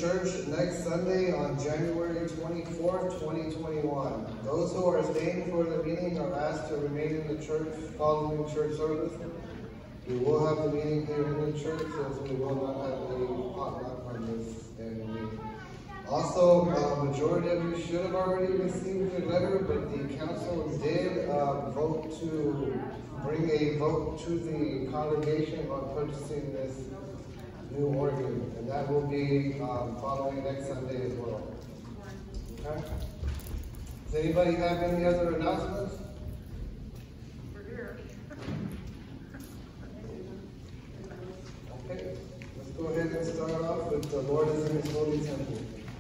church next Sunday on January 24th, 2021. Those who are staying for the meeting are asked to remain in the church following church service. We will have the meeting here in the church, as we will not have any potluck on this annual meeting. Also, majority of you should have already received your letter, but the council did vote to bring a vote to the congregation on purchasing this new organ, and that will be following next Sunday as well. Okay? Does anybody have any other announcements? We're here. Okay, let's go ahead and start off with the Lord is in His holy temple.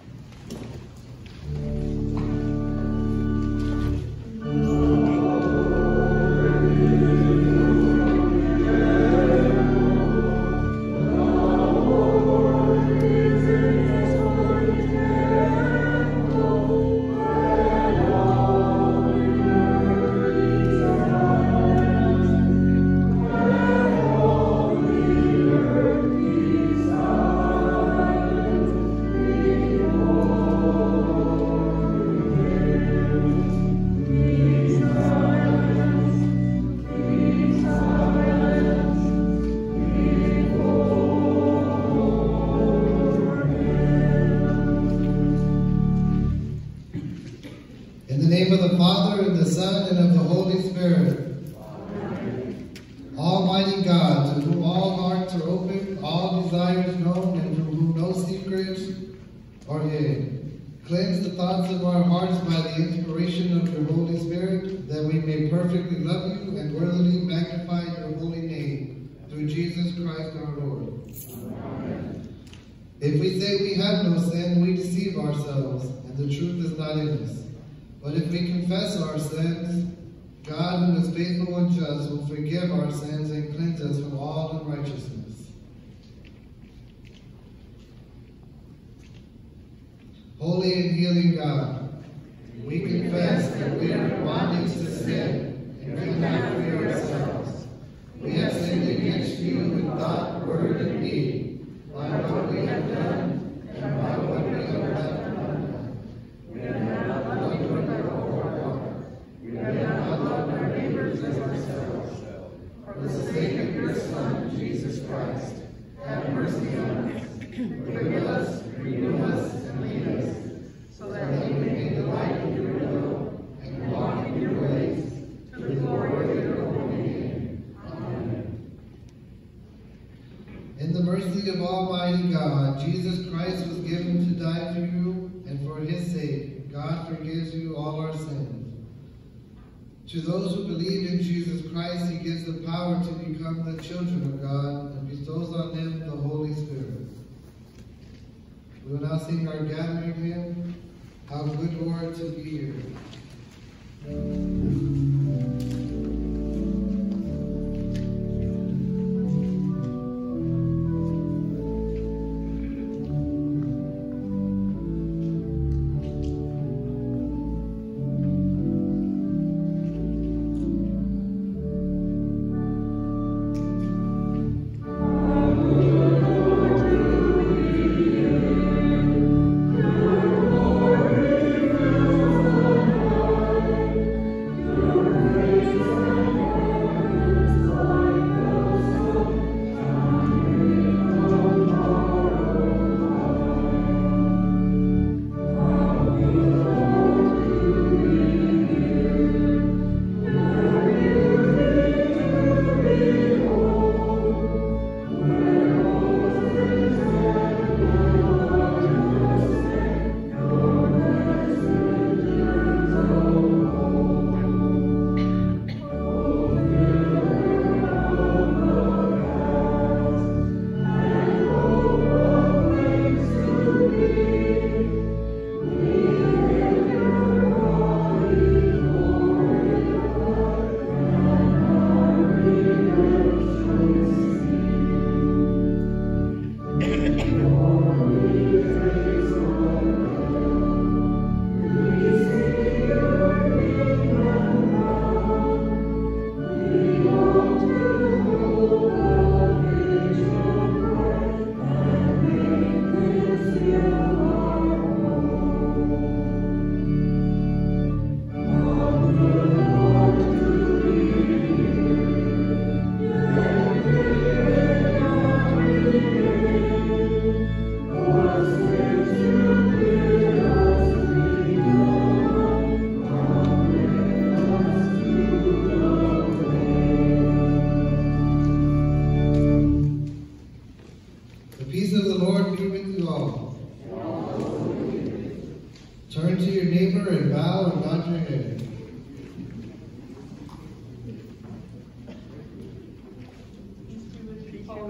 If we say we have no sin, we deceive ourselves, and the truth is not in us. But if we confess our sins, God, who is faithful and just, will forgive our sins and cleanse us from all unrighteousness. Holy and healing God, we confess that we are in bondage to sin and cannot free ourselves. We have sinned against you in thought, word, and deed, by what we have done and by what we have left undone. We have not loved you with our whole heart. We have not loved our neighbors as ourselves. For the sake of your Son, Jesus Christ, have mercy on us. Forgive us, renew us, and lead us, so that we may delight in your will and walk in your ways, to the glory of your holy name. Amen. In the mercy of Almighty God, Jesus Christ was given to die for you, and for his sake, God forgives you all our sins. To those who believe in Jesus Christ, he gives the power to become the children of God and bestows on them the Holy Spirit. We will now sing our gathering hymn, How Good, Lord, to be here. Lord,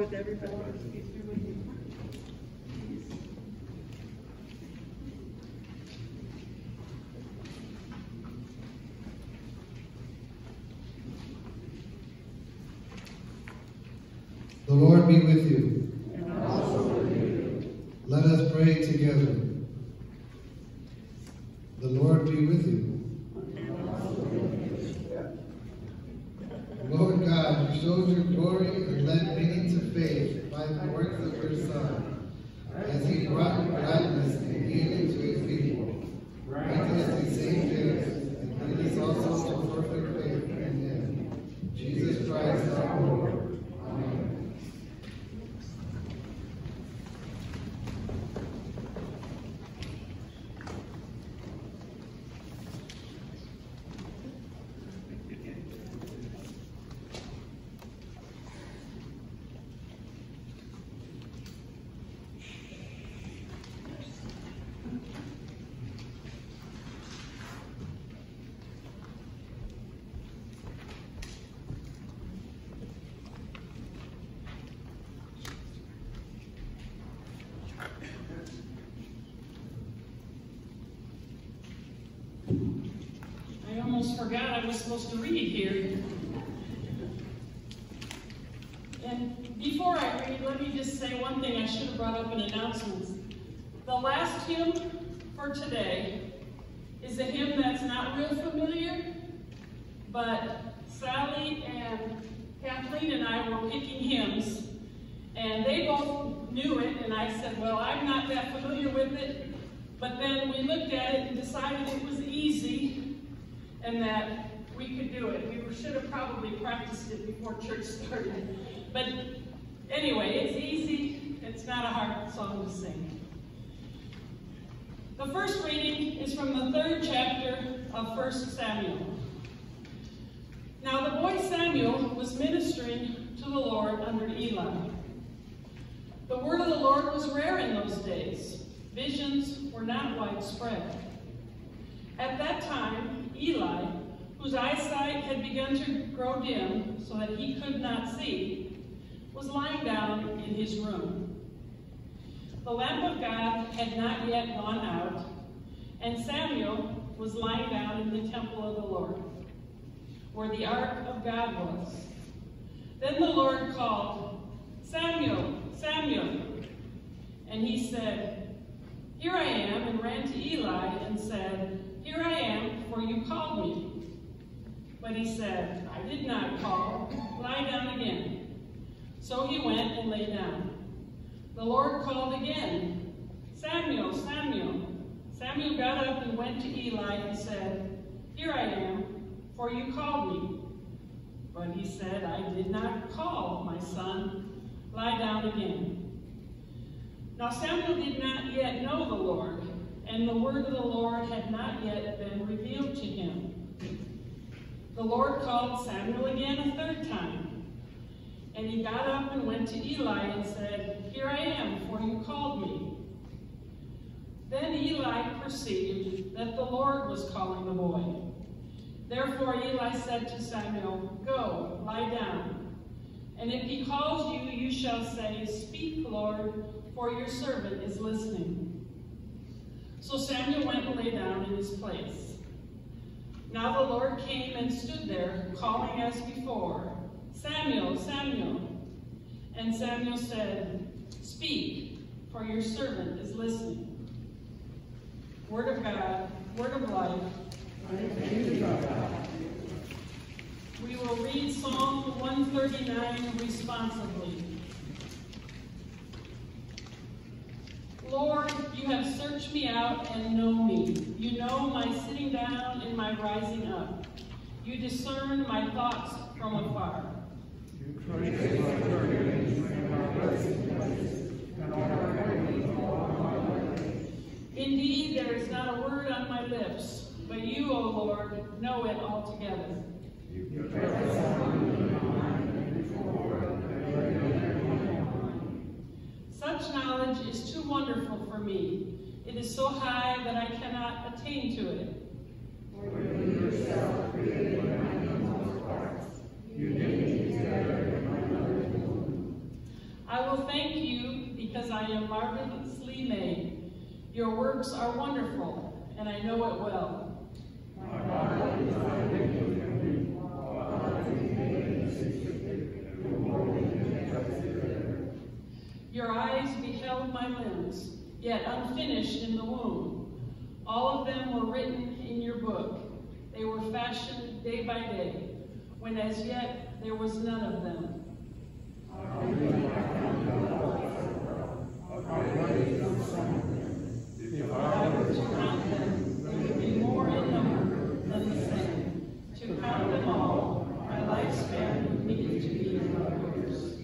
with everybody. He's here with you. The Lord be with you. And also with you. Let us pray together. The Lord be with you. Lord God, you showed your glory and led many to faith by the works of your Son, as he brought gladness and healing to his people. Grant us these same gifts, and lead us also to perfect faith in him. Jesus Christ our Lord. Amen. I almost forgot I was supposed to read here. And before I read, let me just say one thing I should have brought up in announcements. The last hymn for today is a hymn that's not real familiar, but Sally and Kathleen and I were picking hymns, and they both knew it, and I said, well, I'm not that familiar with it, but then we looked at it and decided it was easy and that we could do it. We should have probably practiced it before church started. But anyway, it's easy. It's not a hard song to sing. The first reading is from the 3rd chapter of 1 Samuel. Now the boy Samuel was ministering to the Lord under Eli. The word of the Lord was rare in those days. Visions were not widespread. At that time, Eli, whose eyesight had begun to grow dim so that he could not see, was lying down in his room. The lamp of God had not yet gone out, and Samuel was lying down in the temple of the Lord, where the ark of God was. Then the Lord called, "Samuel, Samuel." And he said, "Here I am," and ran to Eli and said, "Here I am, for you called me." But he said, "I did not call. Lie down again." So he went and lay down. The Lord called again, "Samuel, Samuel." Samuel got up and went to Eli and said, "Here I am, for you called me." But he said, "I did not call, my son. Lie down again." Now Samuel did not yet know the Lord, and the word of the Lord had not yet been revealed to him. The Lord called Samuel again a 3rd time, and he got up and went to Eli and said, "Here I am, for you called me." Then Eli perceived that the Lord was calling the boy. Therefore Eli said to Samuel, "Go, lie down. And if he calls you, you shall say, 'Speak, Lord, for your servant is listening.'" So Samuel went and lay down in his place. Now the Lord came and stood there, calling as before, "Samuel, Samuel." And Samuel said, "Speak, for your servant is listening." Word of God, word of life. We will read Psalm 139 responsively. Lord, you have searched me out and know me. You know my sitting down and my rising up. You discern my thoughts from afar. You trace my journeys and my resting place, and all my ways. Indeed, there is not a word on my lips, but you, O Lord, know it altogether. You press on me before Such knowledge is too wonderful for me. It is so high that I cannot attain to it. For you yourself created my inmost parts. You knit me together in my mother's womb. Your works are wonderful, and I know it well. My body is thy victory, while ours is made in secret, your holy and trusted there. Your eyes beheld my limbs, yet unfinished in the womb. All of them were written in your book. They were fashioned day by day, when as yet there was none of them. If I were To count them, there would be more in number than the sand. To count them all, my lifespan would need to be in years.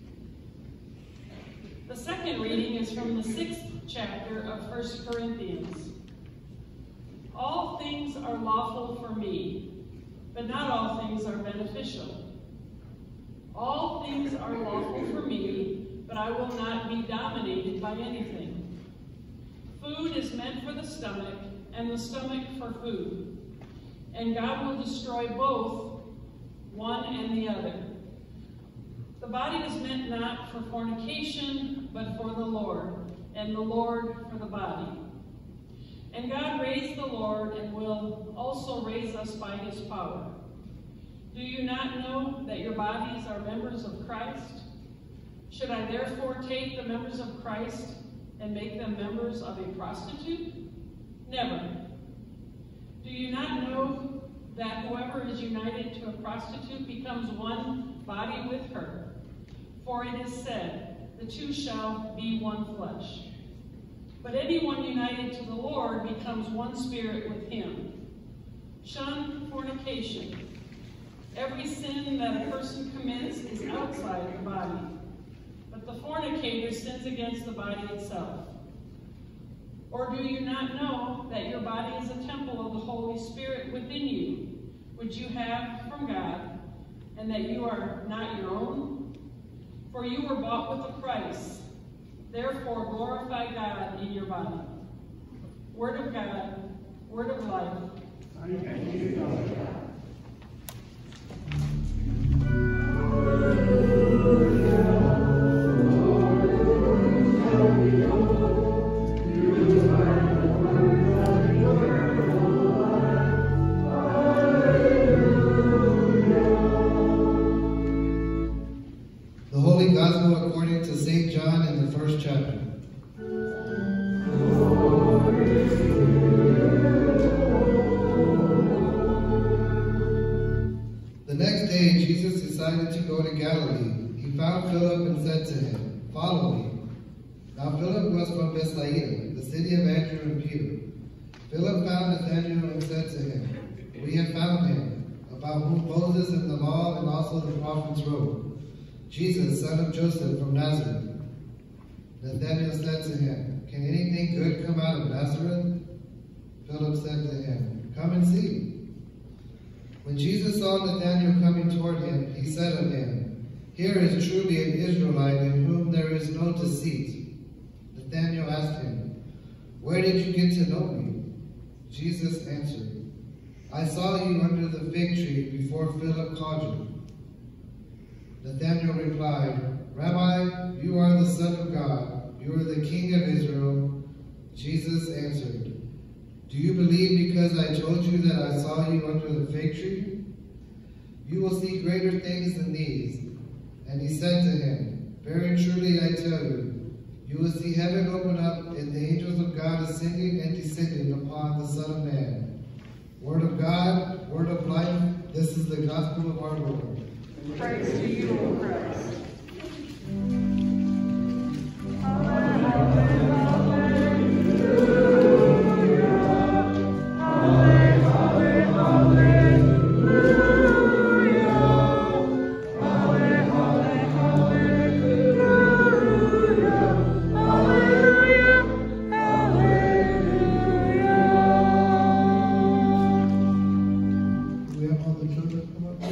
The second reading is from the 6th chapter of 1 Corinthians. All things are lawful for me, but not all things are beneficial. All things are lawful for me, but I will not be dominated by anything. Food is meant for the stomach, and the stomach for food. And God will destroy both, one and the other. The body is meant not for fornication, but for the Lord, and the Lord for the body. And God raised the Lord, and will also raise us by his power. Do you not know that your bodies are members of Christ? Should I therefore take the members of Christ and make them members of a prostitute? Never. Do you not know that whoever is united to a prostitute becomes one body with her? For it is said, the two shall be one flesh. But anyone united to the Lord becomes one spirit with him. Shun fornication. Every sin that a person commits is outside the body, but the fornicator sins against the body itself. Or do you not know that your body is a temple of the Holy Spirit within you, which you have from God, and that you are not your own? For you were bought with a price. Therefore glorify God in your body. Word of God, word of life. Thank you, God. The Holy Gospel according to St. John in the 1st chapter. The next day, Jesus decided to go to Galilee. He found Philip and said to him, "Follow me." Now Philip was from Bethsaida, the city of Andrew and Peter. Philip found Nathanael and said to him, "We have found him, about whom Moses and the law and also the prophets wrote, Jesus, son of Joseph from Nazareth." Nathanael said to him, "Can anything good come out of Nazareth?" Philip said to him, "Come and see." When Jesus saw Nathanael coming toward him, he said of him, "Here is truly an Israelite in whom there is no deceit." Nathanael asked him, "Where did you get to know me?" Jesus answered, "I saw you under the fig tree before Philip called you." Nathanael replied, "Rabbi, you are the Son of God. You are the King of Israel." Jesus answered, "Do you believe because I told you that I saw you under the fig tree? You will see greater things than these." And he said to him, "Very truly I tell you, you will see heaven open up and the angels of God ascending and descending upon the Son of Man." Word of God, word of life, this is the gospel of our Lord. Praise to you, O Christ. Do we have all the children come up?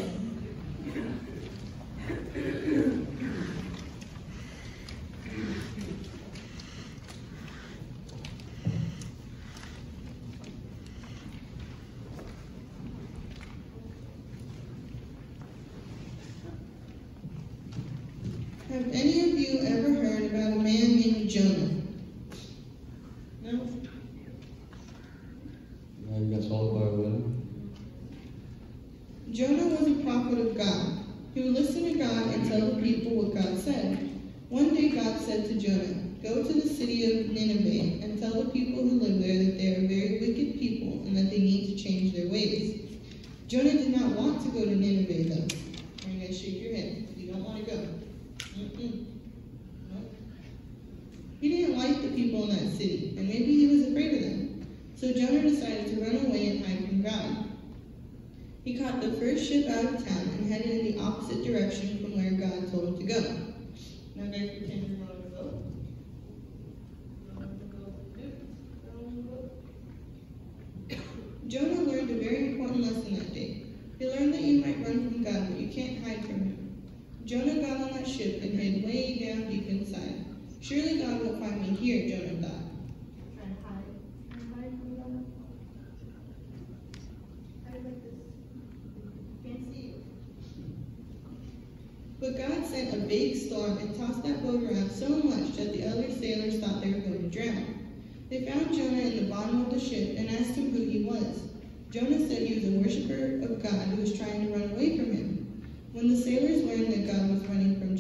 Have any of you ever heard about a man named Jonah? No? Jonah was a prophet of God. He would listen to God and tell the people what God said. One day God said to Jonah, "Go to the city of Nineveh and tell the people who live there that they are very wicked people and that they need to change their ways." Jonah did not want to go to Nineveh, though. And you guys shake your head. You don't want to go. No. He didn't like the people in that city, and maybe he was afraid of them. So Jonah decided to run away and hide from God. He caught the first ship out of town and headed in the opposite direction from where God told him to go. Now guys, pretend you're on a boat. Jonah learned a very important lesson that day. He learned that you might run from God, but you can't hide from him. Jonah got on that ship and hid way down deep inside. Surely God won't find me here, Jonah thought. Try to hide from God. Hide like this. Can't see you. But God sent a big storm and tossed that boat around so much that the other sailors thought they were going to drown. They found Jonah in the bottom of the ship and asked him who he was. Jonah said he was a worshiper of God who was trying to run away from him. When the sailors learned that Jonah was running from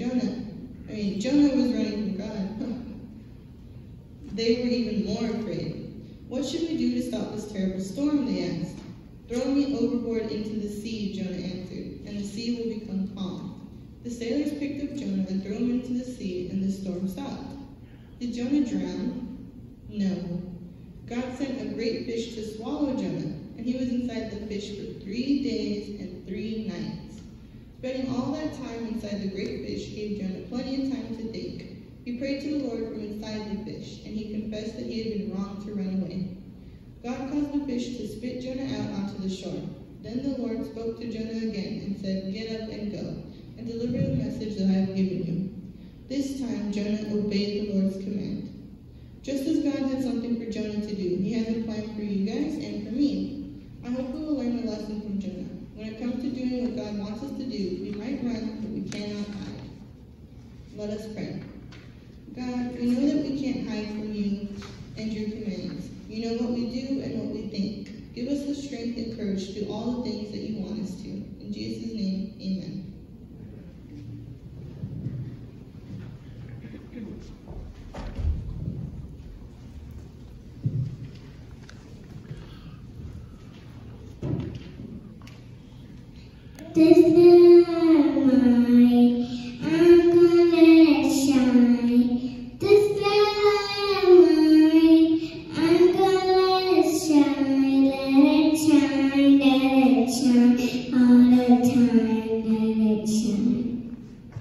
God, they were even more afraid. What should we do to stop this terrible storm, they asked. Throw me overboard into the sea, Jonah answered, and the sea will become calm. The sailors picked up Jonah and threw him into the sea, and the storm stopped. Did Jonah drown? No. God sent a great fish to swallow Jonah, and he was inside the fish for 3 days and 3 nights. Spending all that time inside the great fish gave Jonah plenty of time to think. He prayed to the Lord from inside the fish, and he confessed that he had been wrong to run away. God caused the fish to spit Jonah out onto the shore. Then the Lord spoke to Jonah again and said, "Get up and go, and deliver the message that I have given you." This time Jonah obeyed the Lord's command. Just as God had something for Jonah to do, he has a plan for you guys and for me. I hope we will learn a lesson from Jonah. When it comes to doing what God wants us to do, we might run, but we cannot hide. Let us pray. God, we know that we can't hide from you and your commands. You know what we do and what we think. Give us the strength and courage to do all the things that you want us to. In Jesus' name, amen. This light, I'm gonna let it shine. This light, I'm gonna let it shine. Let it shine, let it shine. All the time, let it shine.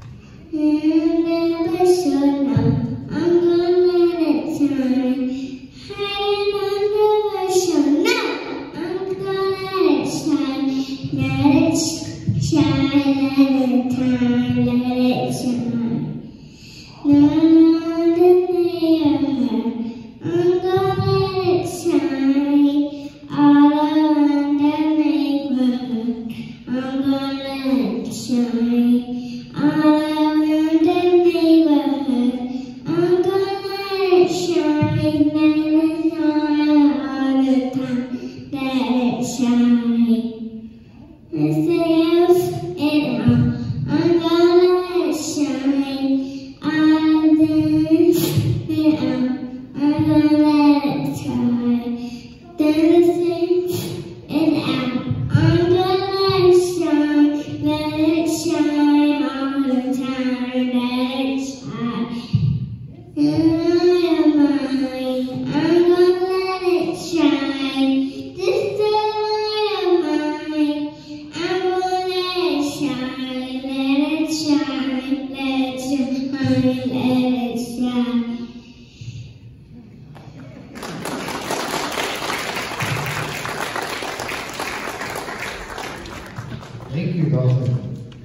And never shut up. I'm gonna let it shine. Hiding under the shine. No, I'm gonna let it shine. Let it shine, let it time, let it shine. None of the neighborhood, I'm gonna let it shine. All around the neighborhood, I'm gonna let it shine. All around the neighborhood, I'm gonna let it shine. Let it shine all the time, let it shine. I'm gonna let it shine. I'm gonna let it shine. Dancing and out. I'm gonna let it shine. Let it shine all the time. Let it shine. I'm gonna let it shine. This light of mine. I'm gonna let it shine. Let it shine. Let it shine. Let it shine. Thank you, Dalton.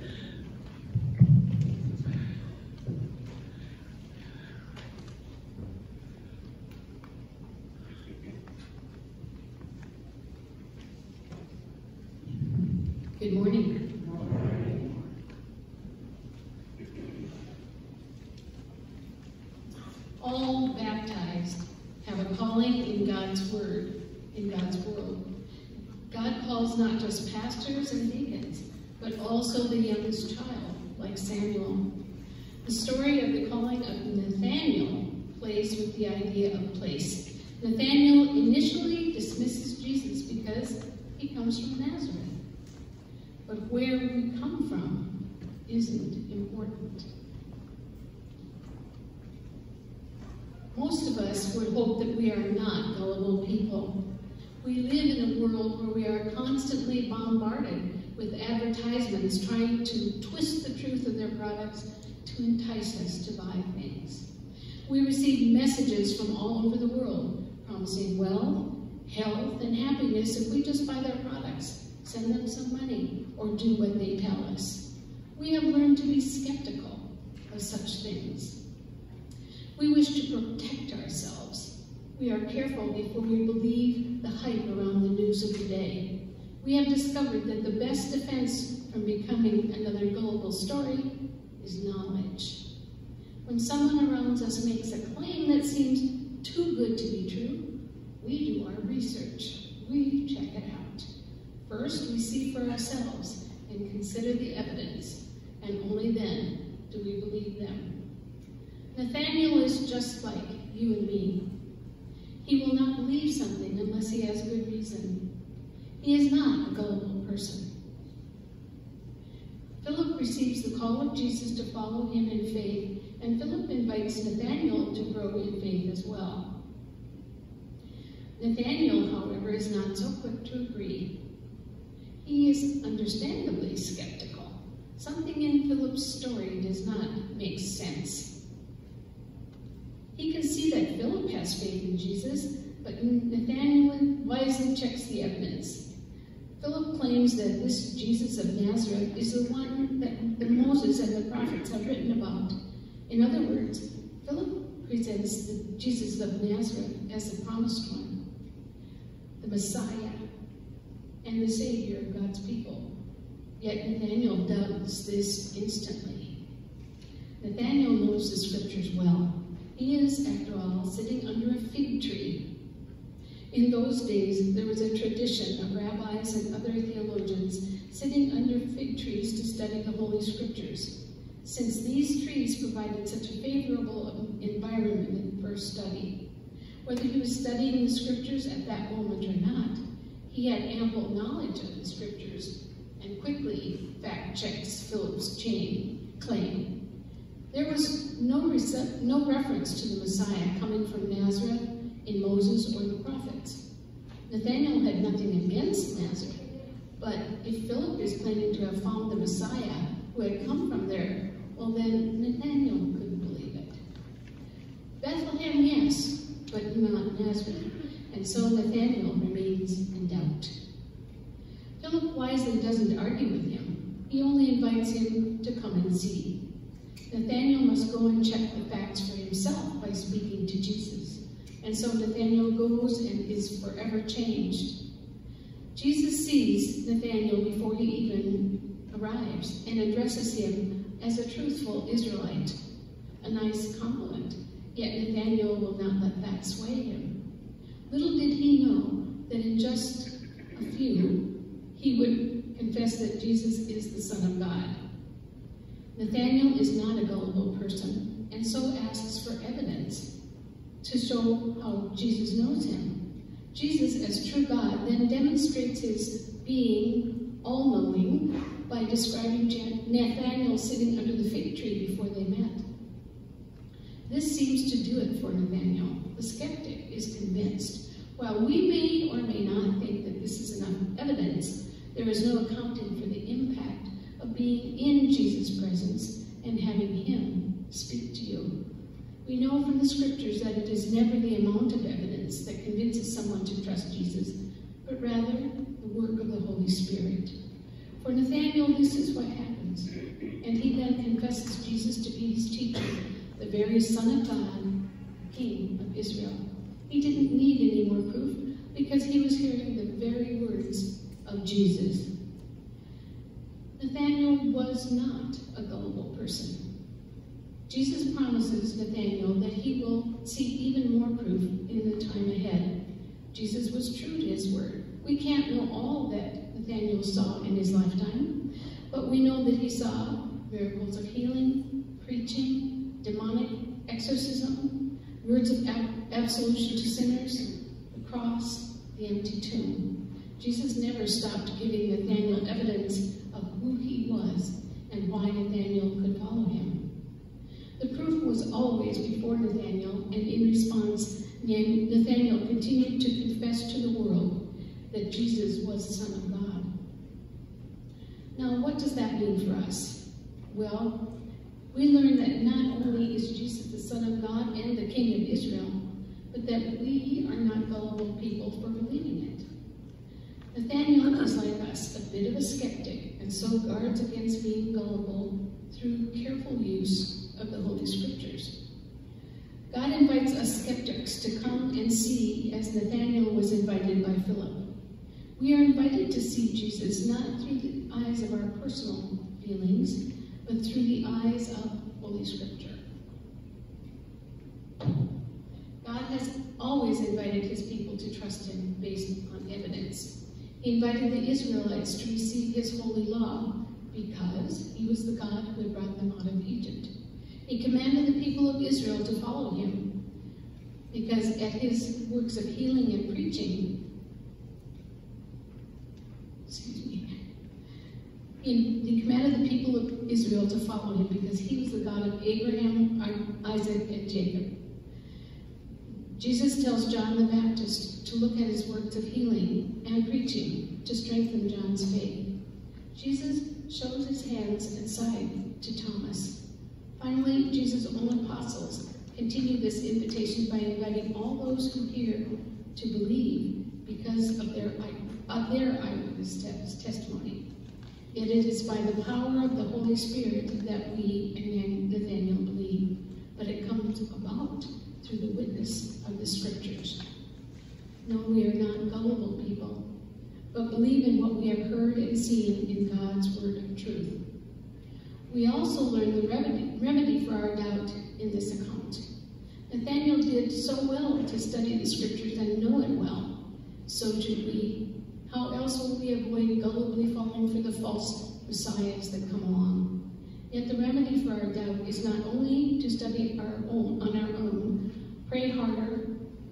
Good morning. All baptized have a calling in God's Word, in God's world. God calls not just pastors and deacons, but also the youngest child, like Samuel. The story of the calling of Nathanael plays with the idea of place. Nathanael initially dismisses Jesus because he comes from Nazareth. But where we come from isn't important. Most of us would hope that we are not gullible people. We live in a world where we are constantly bombarded with advertisements trying to twist the truth of their products to entice us to buy things. We receive messages from all over the world promising wealth, health, and happiness if we just buy their products, send them some money, or do what they tell us. We have learned to be skeptical of such things. We wish to protect ourselves. We are careful before we believe the hype around the news of the day. We have discovered that the best defense from becoming another gullible story is knowledge. When someone around us makes a claim that seems too good to be true, we do our research. We check it out. First, we see for ourselves and consider the evidence, and only then do we believe them. Nathanael is just like you and me. He will not believe something unless he has good reason. He is not a gullible person. Philip receives the call of Jesus to follow him in faith, and Philip invites Nathanael to grow in faith as well. Nathanael, however, is not so quick to agree. He is understandably skeptical. Something in Philip's story does not make sense. He can see that Philip has faith in Jesus, but Nathanael wisely checks the evidence. Philip claims that this Jesus of Nazareth is the one that Moses and the prophets have written about. In other words, Philip presents the Jesus of Nazareth as the promised one, the Messiah, and the Savior of God's people. Yet Nathanael doubts this instantly. Nathanael knows the scriptures well. He is, after all, sitting under a fig tree. In those days, there was a tradition of rabbis and other theologians sitting under fig trees to study the Holy Scriptures, since these trees provided such a favorable environment for study. Whether he was studying the Scriptures at that moment or not, he had ample knowledge of the Scriptures and quickly fact-checks Philip's claim. There was no reference to the Messiah coming from Nazareth in Moses or the prophets. Nathanael had nothing against Nazareth, but if Philip is claiming to have found the Messiah who had come from there, well then Nathanael couldn't believe it. Bethlehem, yes, but not Nazareth, and so Nathanael remains in doubt. Philip wisely doesn't argue with him. He only invites him to come and see. Nathanael must go and check the facts for himself by speaking to Jesus. And so Nathanael goes and is forever changed. Jesus sees Nathanael before he even arrives and addresses him as a truthful Israelite. A nice compliment, yet Nathanael will not let that sway him. Little did he know that in just a few, he would confess that Jesus is the Son of God. Nathanael is not a gullible person, and so asks for evidence to show how Jesus knows him. Jesus, as true God, then demonstrates his being all-knowing by describing Nathanael sitting under the fig tree before they met. This seems to do it for Nathanael. The skeptic is convinced. While we may or may not think that this is enough evidence, there is no accounting for the impact of being in Jesus' presence and having him speak to you. We know from the scriptures that it is never the amount of evidence that convinces someone to trust Jesus, but rather the work of the Holy Spirit. For Nathanael, this is what happens, and he then confesses Jesus to be his teacher, the very Son of God, King of Israel. He didn't need any more proof because he was hearing the very words of Jesus. Nathanael was not a gullible person. Jesus promises Nathanael that he will see even more proof in the time ahead. Jesus was true to his word. We can't know all that Nathanael saw in his lifetime, but we know that he saw miracles of healing, preaching, demonic exorcism, words of absolution to sinners, the cross, the empty tomb. Jesus never stopped giving Nathanael evidence of who he was and why Nathanael could follow him. The proof was always before Nathanael, and in response, Nathanael continued to confess to the world that Jesus was the Son of God. Now, what does that mean for us? Well, we learn that not only is Jesus the Son of God and the King of Israel, but that we are not gullible people for believing it. Nathanael is like us, a bit of a skeptic, and so guards against being gullible through careful use of the Holy Scriptures. God invites us skeptics to come and see as Nathanael was invited by Philip. We are invited to see Jesus not through the eyes of our personal feelings, but through the eyes of Holy Scripture. God has always invited his people to trust him based on evidence. He invited the Israelites to receive his holy law because he was the God who had brought them out of Egypt. He commanded the people of Israel to follow him because at his works of healing and preaching, he commanded the people of Israel to follow him because he was the God of Abraham, Isaac, and Jacob. Jesus tells John the Baptist to look at his works of healing and preaching to strengthen John's faith. Jesus shows his hands and side to Thomas. Finally, Jesus' own apostles continue this invitation by inviting all those who hear to believe because of their eyewitness testimony. Yet it is by the power of the Holy Spirit that we and Nathanael believe, but it comes about through the witness of the Scriptures. No, we are not gullible people, but believe in what we have heard and seen in God's word of truth. We also learn the remedy for our doubt in this account. Nathanael did so well to study the Scriptures and know it well. So should we. How else will we avoid gullibly falling for the false messiahs that come along? Yet the remedy for our doubt is not only to study on our own, pray harder.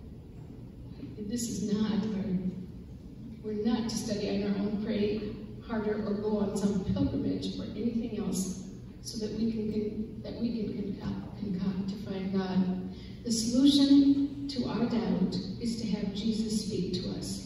This is not hard. We're not to study on our own, pray harder, or go on some pilgrimage or anything else, so that we can concoct to find God. The solution to our doubt is to have Jesus speak to us.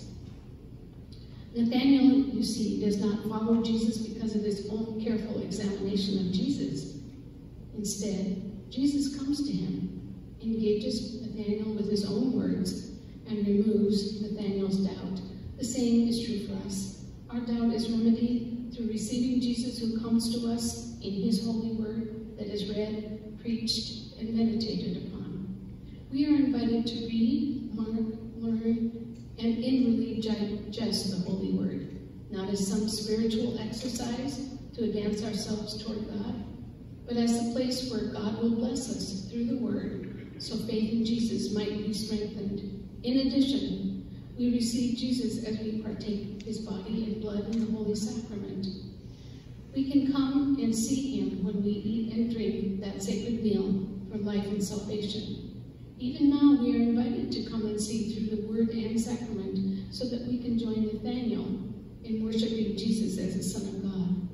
Nathanael, you see, does not follow Jesus because of his own careful examination of Jesus. Instead, Jesus comes to him, engages Nathanael with his own words, and removes Nathanael's doubt. The same is true for us. Our doubt is remedied through receiving Jesus, who comes to us in his holy word that is read, preached, and meditated upon. We are invited to read, mark, learn, and inwardly digest the holy word, not as some spiritual exercise to advance ourselves toward God, but as the place where God will bless us through the word, so faith in Jesus might be strengthened. In addition, we receive Jesus as we partake his body and blood in the holy sacrament. We can come and see him when we eat and drink that sacred meal for life and salvation. Even now, we are invited to come and see through the word and sacrament so that we can join Nathanael in worshiping Jesus as the Son of God.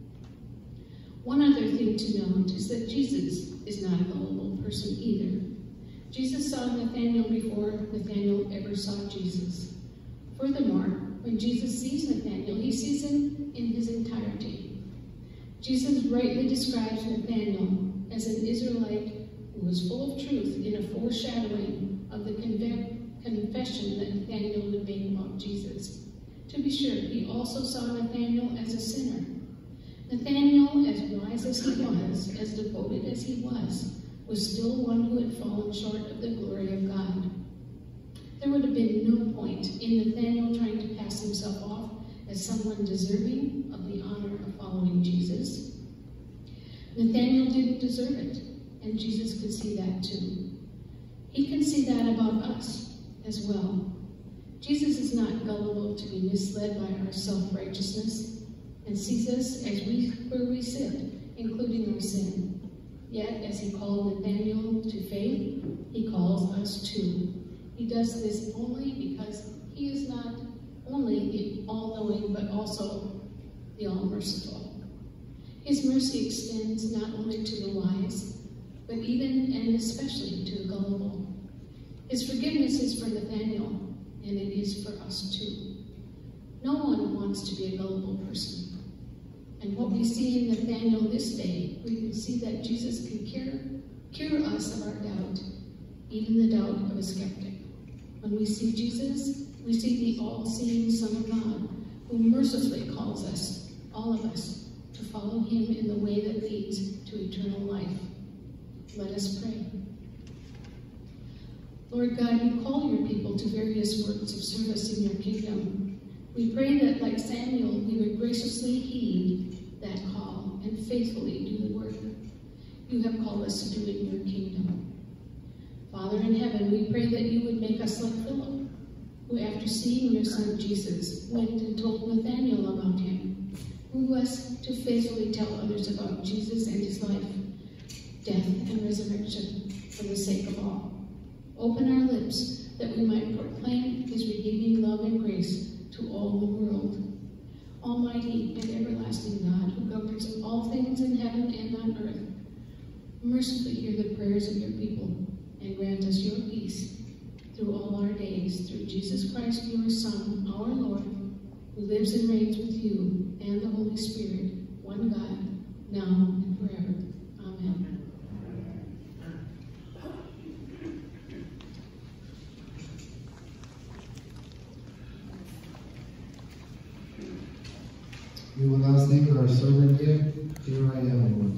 One other thing to note is that Jesus is not a gullible person either. Jesus saw Nathanael before Nathanael ever saw Jesus. Furthermore, when Jesus sees Nathanael, he sees him in his entirety. Jesus rightly describes Nathanael as an Israelite who was full of truth in a foreshadowing of the confession that Nathanael would make about Jesus. To be sure, he also saw Nathanael as a sinner. Nathanael, as wise as he was, as devoted as he was still one who had fallen short of the glory of God. There would have been no point in Nathanael trying to pass himself off as someone deserving of the honor of following Jesus. Nathanael didn't deserve it, and Jesus could see that too. He can see that about us as well. Jesus is not gullible to be misled by our self-righteousness. and sees us where we sit, including our sin. Yet, as he called Nathanael to faith, he calls us too. He does this only because he is not only the all-knowing, but also the all-merciful. His mercy extends not only to the wise, but even and especially to the gullible. His forgiveness is for Nathanael, and it is for us too. No one wants to be a gullible person. And what we see in Nathanael this day, we can see that Jesus can cure us of our doubt, even the doubt of a skeptic. When we see Jesus, we see the all-seeing Son of God, who mercifully calls us, all of us, to follow him in the way that leads to eternal life. Let us pray. Lord God, you call your people to various works of service in your kingdom. We pray that, like Samuel, we would graciously heed that call and faithfully do the work you have called us to do in your kingdom. Father in heaven, we pray that you would make us like Philip, who after seeing your son Jesus, went and told Nathanael about him. Move us to faithfully tell others about Jesus and his life, death, and resurrection for the sake of all. Open our lips that we might proclaim his redeeming love and grace to all the world. Almighty and everlasting God, who governs all things in heaven and on earth, mercifully hear the prayers of your people and grant us your peace through all our days, through Jesus Christ, your Son, our Lord, who lives and reigns with you and the Holy Spirit, one God, now and forever. Amen. We will now sing our servant hymn, Here I Am, Lord.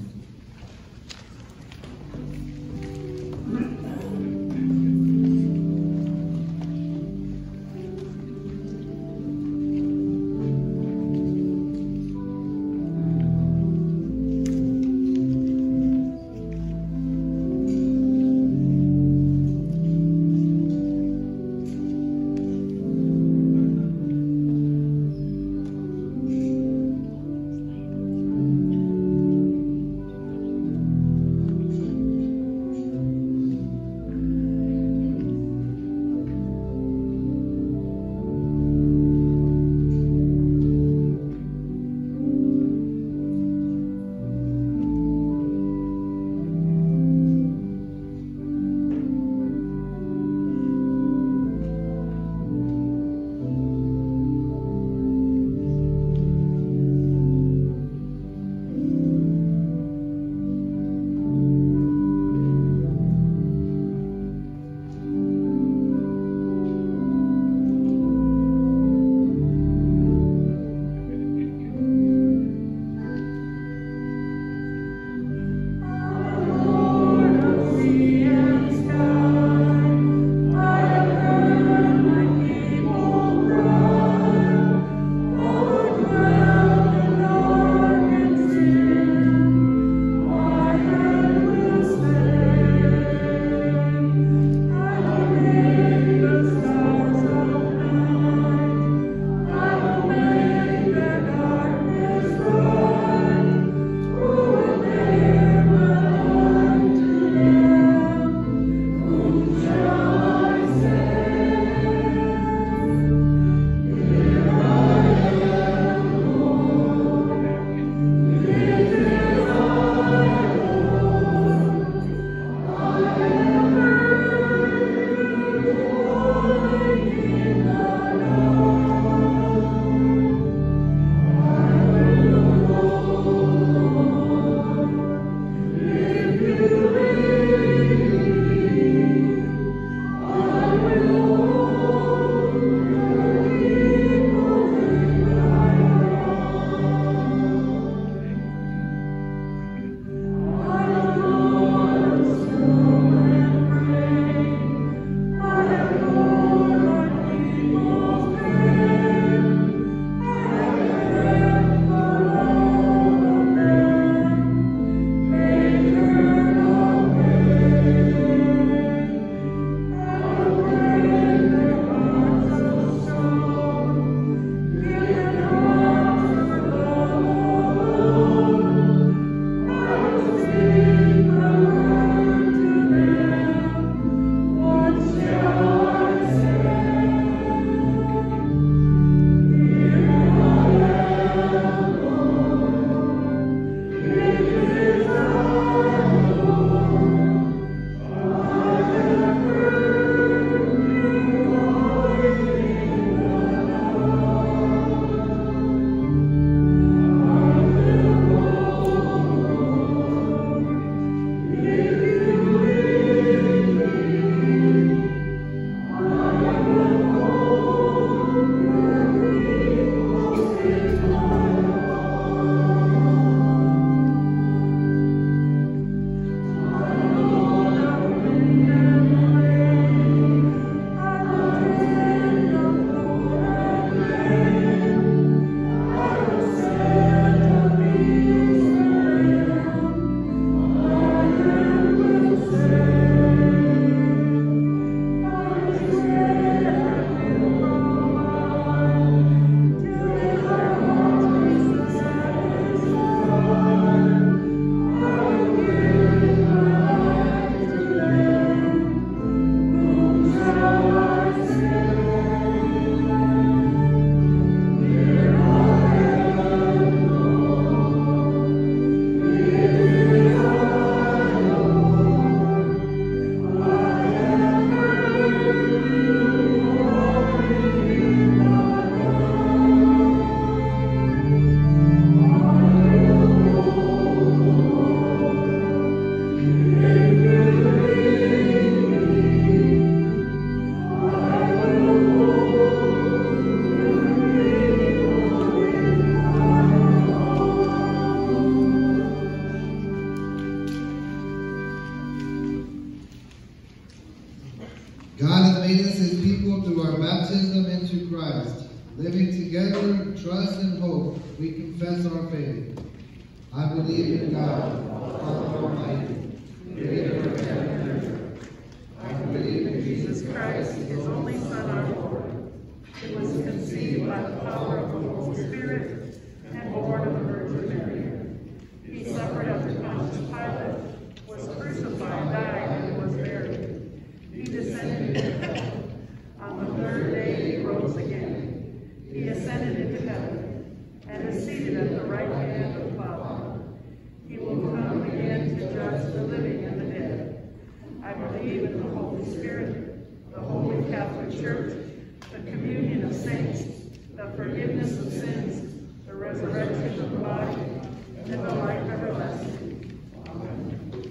God has made us his people through our baptism into Christ. Living together, trust and hope, we confess our faith. I believe in God, Father Almighty, creator of heaven and earth. I believe in Jesus Christ, his only Son, our Lord, who was conceived by the power of the Holy Spirit and born of the Virgin Mary. He suffered under Pontius Pilate, was crucified, died, and was buried. He descended into hell. On the third day he rose again. He ascended into heaven and is seated at the right hand of the Father. He will come again to judge the living and the dead. I believe in the Holy Spirit, the Holy Catholic Church, the communion of saints, the forgiveness of sins, the resurrection of the body, and the life everlasting. Amen.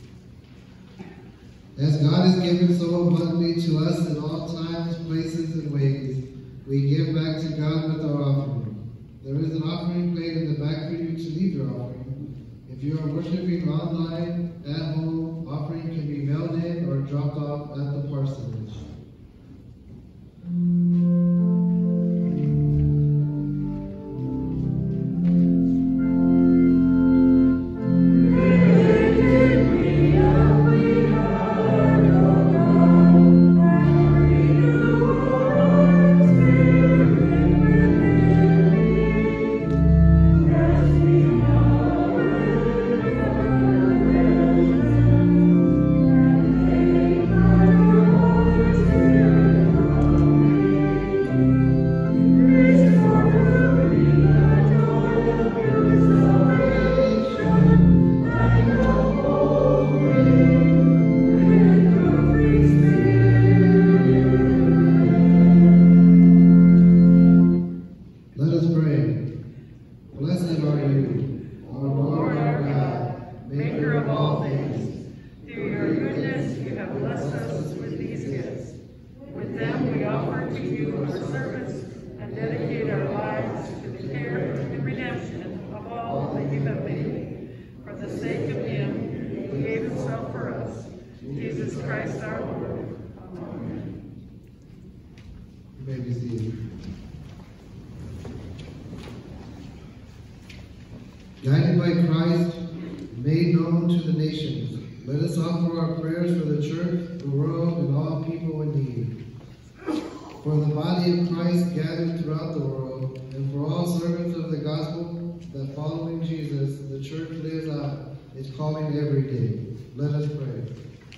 As God has given so abundantly to us in all times, places, and ways, we give back to God with our offering. There is an offering plate in the back for you to leave your offering. If you are worshiping online, at home, offering can be mailed in or dropped off at the parsonage. Guided by Christ, made known to the nations, let us offer our prayers for the church, the world, and all people in need. For the body of Christ gathered throughout the world, and for all servants of the gospel that following Jesus, the church lives out its calling every day. Let us pray.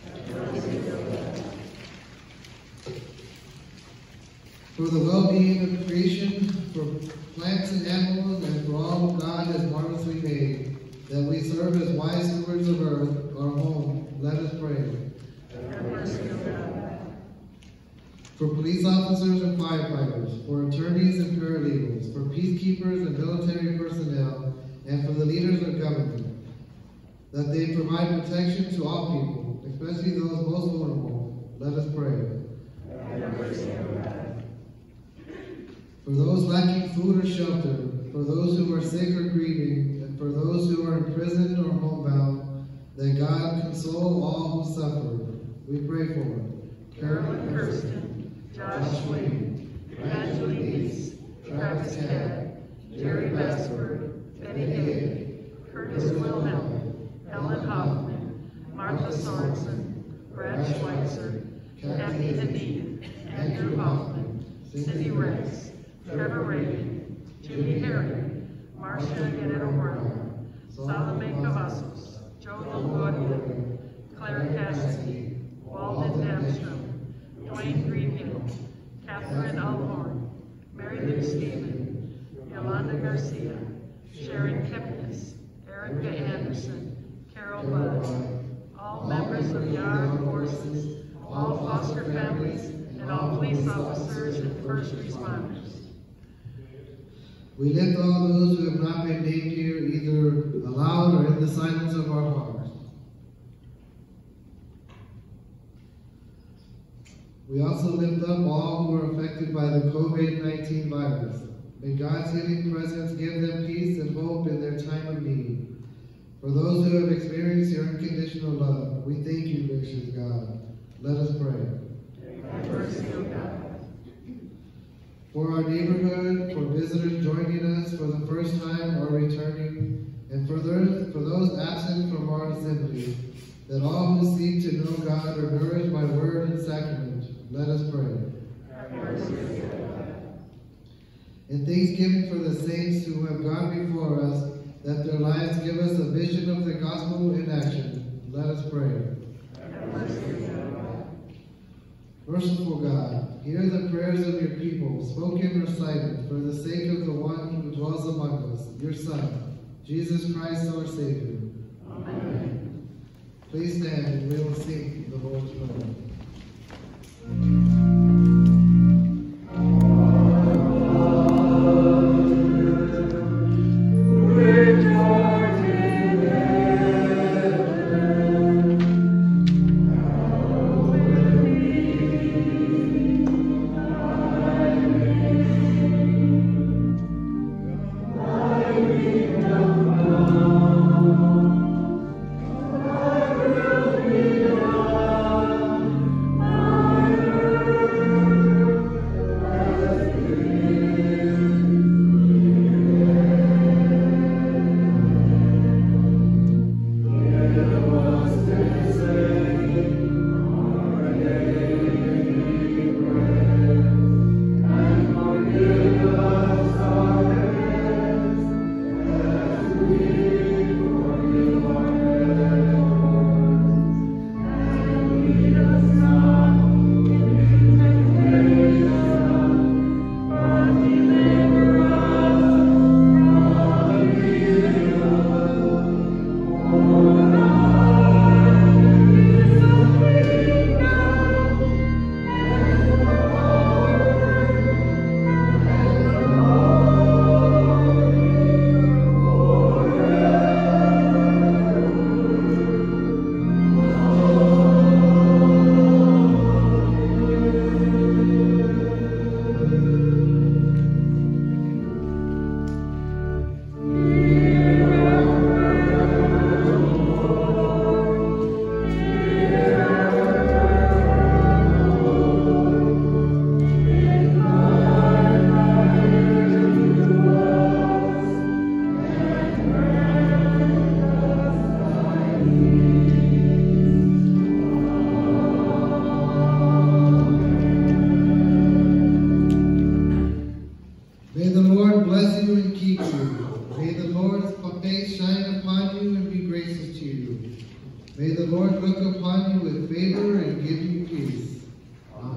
For the well-being of creation, for plants and animals, and for all God has marvelously made, that we serve as wise stewards of earth, our home, let us pray. For police officers and firefighters, for attorneys and paralegals, for peacekeepers and military personnel, and for the leaders of government, that they provide protection to all people, especially those most vulnerable, let us pray. For those lacking food or shelter, for those who are sick or grieving, and for those who are imprisoned or homebound, that God console all who suffer. We pray for Carolyn Kirsten, Josh Wayne, Angela East, Travis Cadd, Jerry Bassford, Betty Hay, Curtis Wilhelm, Ellen Hoffman, Martha Sorensen, Brad Schweitzer, Kathy Hadid, Andrew Hoffman, Cindy Rex, Trevor Reagan, Judy Herring, Marcia Guerrero Morgan, Salome Cavazos, Joe Longoria, Claire Cassidy, Walden Damstrom, Dwayne Greenhill, Catherine Alhorn, Mary Lou Stephen, Yolanda Garcia, Sharon Kipnis, Erica Anderson, Carol Budd, all members of the armed forces, all foster families, and all police officers and first responders. We lift all those who have not been named here, either aloud or in the silence of our hearts. We also lift up all who are affected by the COVID-19 virus. May God's healing presence give them peace and hope in their time of need. For those who have experienced your unconditional love, we thank you, gracious God. Let us pray. For our neighborhood, for visitors joining us for the first time or returning, and for those absent from our assembly, that all who seek to know God are nourished by word and sacrament, let us pray. In thanksgiving for the saints who have gone before us, that their lives give us a vision of the gospel in action, let us pray. Merciful God, hear the prayers of your people, spoken or silent, for the sake of the one who dwells among us, your Son, Jesus Christ our Savior. Amen. Please stand and we will sing the Lord's Prayer. May the Lord look upon you with favor and give you peace.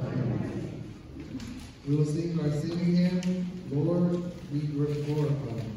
Amen. We will sing our singing hymn, Lord, be glorified.